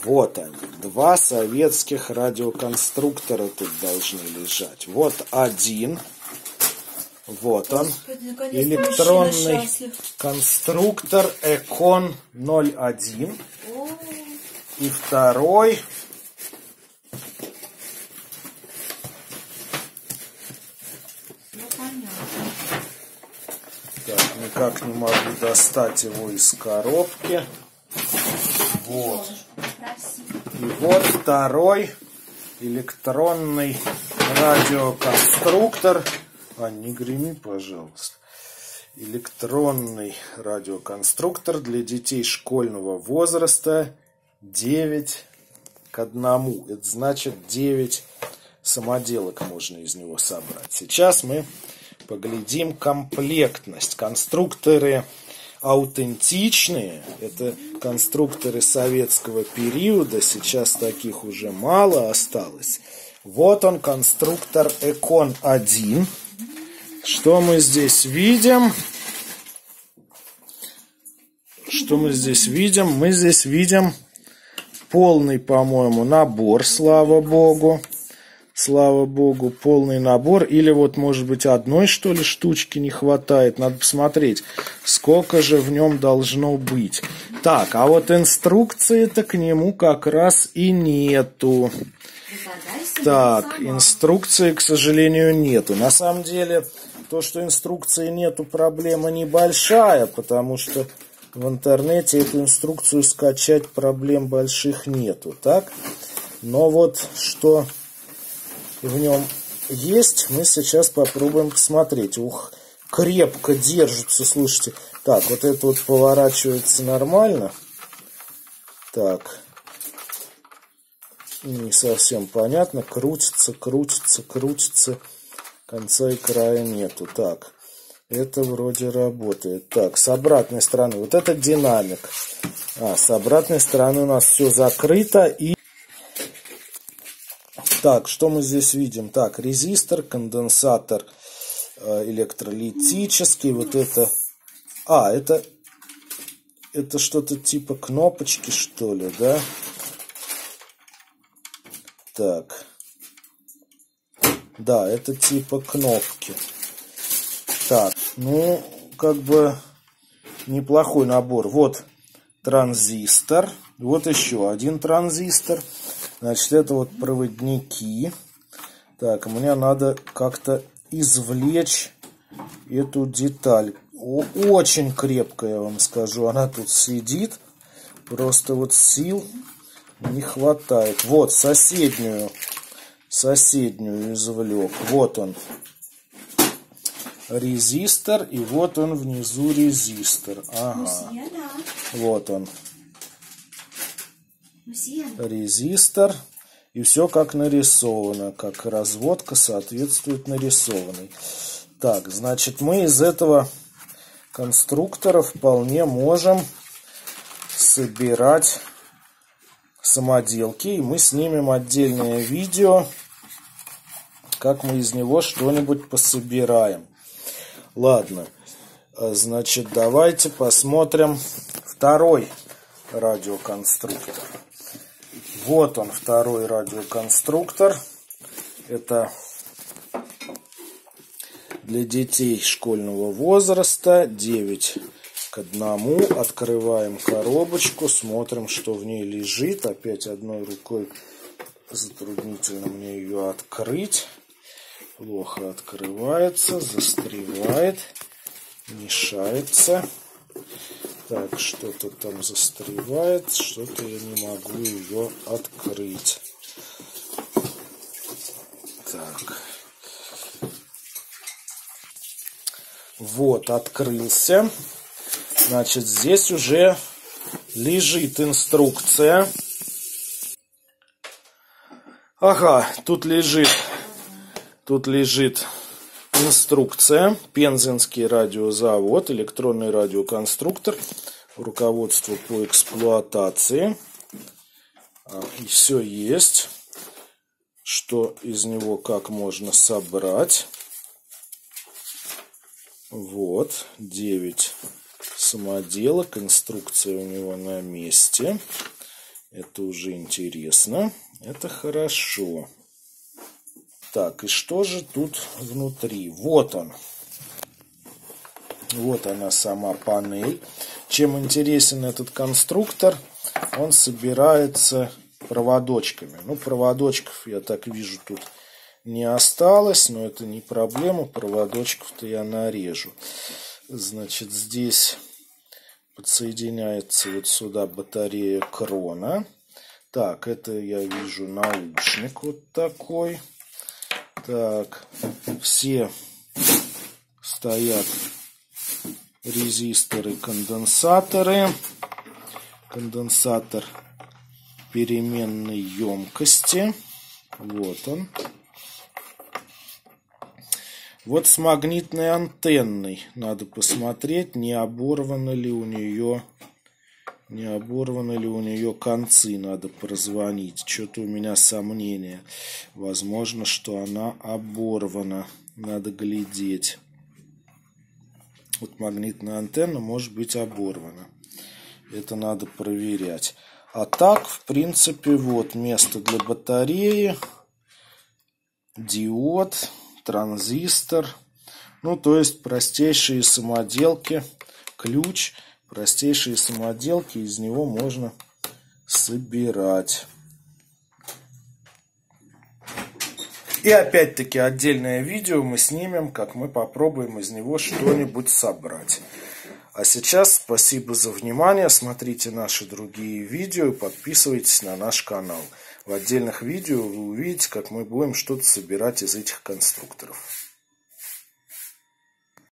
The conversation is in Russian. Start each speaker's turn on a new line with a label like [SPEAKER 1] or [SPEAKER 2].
[SPEAKER 1] Вот они, два советских радиоконструктора тут должны лежать. Вот один, вот он, электронный конструктор Экон 01. И второй, так, никак не могу достать его из коробки. Вот. И вот второй электронный радиоконструктор. Не греми, пожалуйста. Электронный радиоконструктор для детей школьного возраста 9 к 1. Это значит 9 самоделок можно из него собрать. Сейчас мы поглядим комплектность. Конструкторы аутентичные. Это конструкторы советского периода. Сейчас таких уже мало осталось. Вот он, конструктор Экон 1. Что мы здесь видим? Что мы здесь видим? Мы здесь видим полный, по-моему, набор, слава богу. Слава богу, полный набор. Или вот, может быть, одной, что ли, штучки не хватает. Надо посмотреть, сколько же в нем должно быть. Так, а вот инструкции-то к нему как раз и нету. Так, инструкции, к сожалению, нету. На самом деле, то, что инструкции нету, проблема небольшая, потому что в интернете эту инструкцию скачать проблем больших нету, так? Но вот что в нем есть, мы сейчас попробуем посмотреть. Ух, крепко держится, слушайте. Так, вот это вот поворачивается нормально. Так, не совсем понятно. Крутится, крутится, крутится. Конца и края нету. Так, это вроде работает. Так, с обратной стороны. Вот это динамик. С обратной стороны у нас все закрыто. И так, что мы здесь видим? Так, резистор, конденсатор электролитический. Вот это... это что-то типа кнопочки, что ли, да? Так. Да, это типа кнопки. Так, ну, как бы неплохой набор. Вот транзистор. Вот еще один транзистор. Значит, это вот проводники. Так, мне надо как-то извлечь эту деталь. Очень крепко, я вам скажу. Она тут сидит. Просто вот сил не хватает. Вот, соседнюю извлек. Вот он. Резистор. И вот он внизу резистор. Ага. Вот он. Резистор. И все как нарисовано. Как разводка соответствует нарисованной. Так, значит, мы из этого конструктора вполне можем собирать самоделки. И мы снимем отдельное видео, как мы из него что-нибудь пособираем. Ладно. Значит, давайте посмотрим второй радиоконструктор. Вот он, второй радиоконструктор. Это для детей школьного возраста 9 к 1. Открываем коробочку, смотрим, что в ней лежит. Опять одной рукой затруднительно мне ее открыть. Плохо открывается, застревает, мешается. Так, что-то там застревает, что-то я не могу ее открыть. Так. Вот, открылся. Значит, здесь уже лежит инструкция. Ага, тут лежит инструкция. Пензенский радиозавод, электронный радиоконструктор, руководство по эксплуатации. И все есть, что из него как можно собрать. Вот, 9 самоделок, инструкция у него на месте. Это уже интересно. Это хорошо. Так, и что же тут внутри? Вот он. Вот она сама панель. Чем интересен этот конструктор, он собирается проводочками. Ну, проводочков, я так вижу, тут не осталось, но это не проблема. Проводочков-то я нарежу. Значит, здесь подсоединяется вот сюда батарея крона. Так, это я вижу наушник вот такой. Так, все стоят резисторы, конденсаторы. Конденсатор переменной емкости. Вот он. Вот с магнитной антенной надо посмотреть, не оборваны ли у нее концы, надо прозвонить. Что-то у меня сомнения. Возможно, что она оборвана. Надо глядеть. Вот магнитная антенна может быть оборвана. Это надо проверять. А так, в принципе, вот место для батареи, диод, транзистор. Ну, то есть простейшие самоделки, ключ. Простейшие самоделки, из него можно собирать. И опять-таки отдельное видео мы снимем, как мы попробуем из него что-нибудь собрать. А сейчас спасибо за внимание. Смотрите наши другие видео и подписывайтесь на наш канал. В отдельных видео вы увидите, как мы будем что-то собирать из этих конструкторов.